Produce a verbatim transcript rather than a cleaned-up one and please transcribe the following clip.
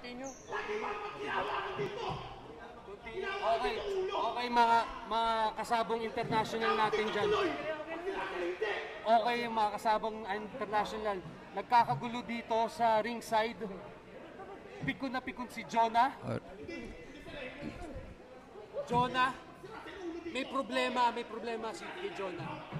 continue. Okay, okay mga, mga kasabong international natin dyan. Okay yung mga kasabong international. Nagkakagulo dito sa ringside. Pikon na pikon si Jonah. Jonah, may problema, may problema si Jonah.